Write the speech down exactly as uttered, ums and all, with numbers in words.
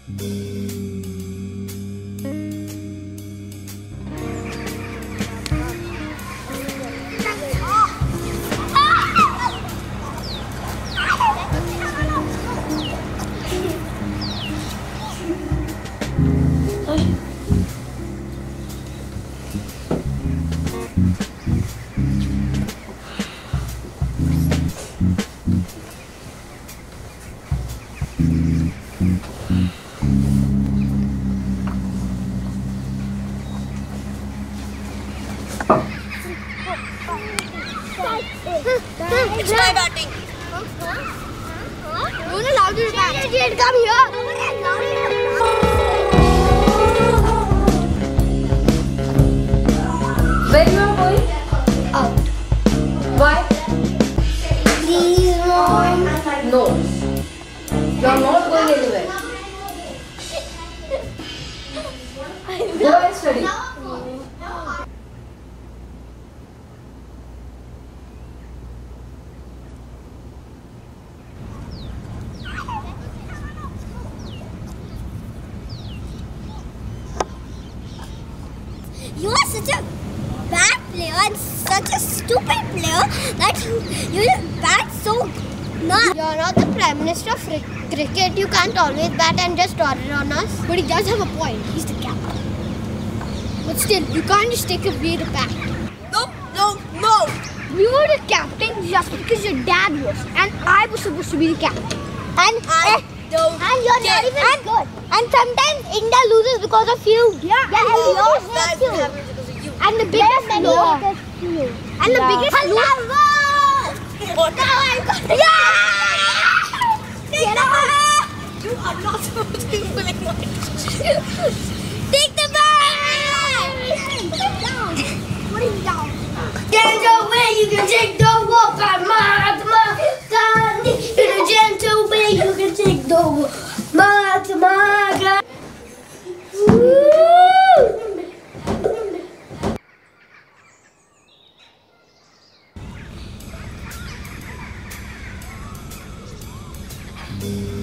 It's my batting. You're not allowed to bat. Idiot, come here. Where you are going? Out. Why? Please, Mom. No. You are not going anywhere. Go and study. You are such a bad player and such a stupid player that you bat so much. You're not the Prime Minister of cricket. You can't always bat and just order on us. But he does have a point. He's the captain. But still, you can't just take away the bat. No, no, no. You were the captain just because your dad was, and I was supposed to be the captain. And I eh, don't and you're care. not even and, good. And sometimes India loses because of you. Yeah, yeah, and we lost That because you. happens because of you. And the biggest loss. And the Yeah. biggest loss. What? Yeah! Get out! You are not supposed to be pulling my Take the ball! Put it down. Put it down. Gentle way you can take the walk by Mahatma Gandhi. In a gentle way you can take the walk, Mahatma Gandhi. Woo!